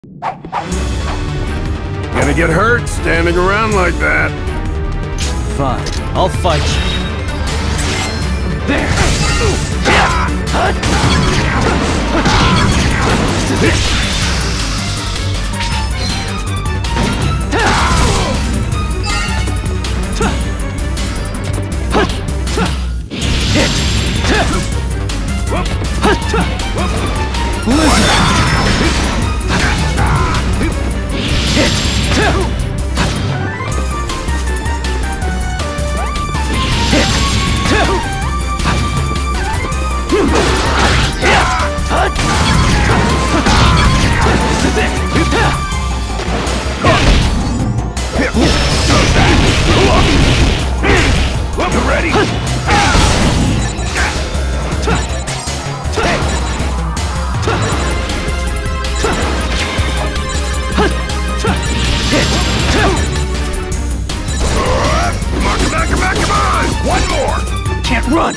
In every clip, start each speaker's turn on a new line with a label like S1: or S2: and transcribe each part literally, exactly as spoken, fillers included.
S1: Gonna get hurt standing around like that.
S2: Fine, I'll fight you. There! Run!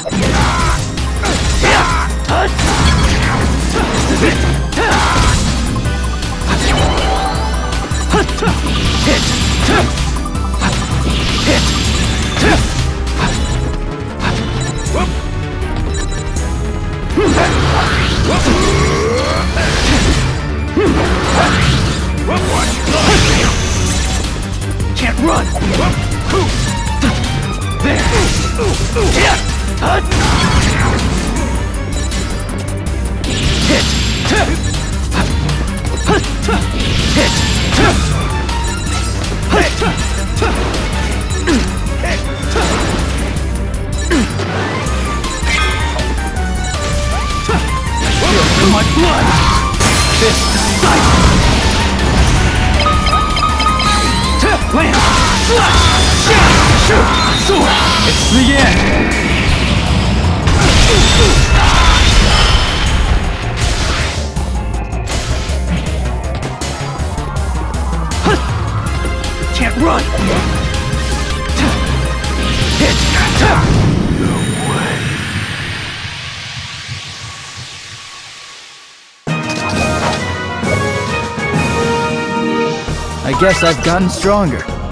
S2: Can't run! There! Hit! Feel my blood! This sight! Land! Slash! Shoot! Sword! It's the end! Can't run! Hit! No way! I guess I've gotten stronger.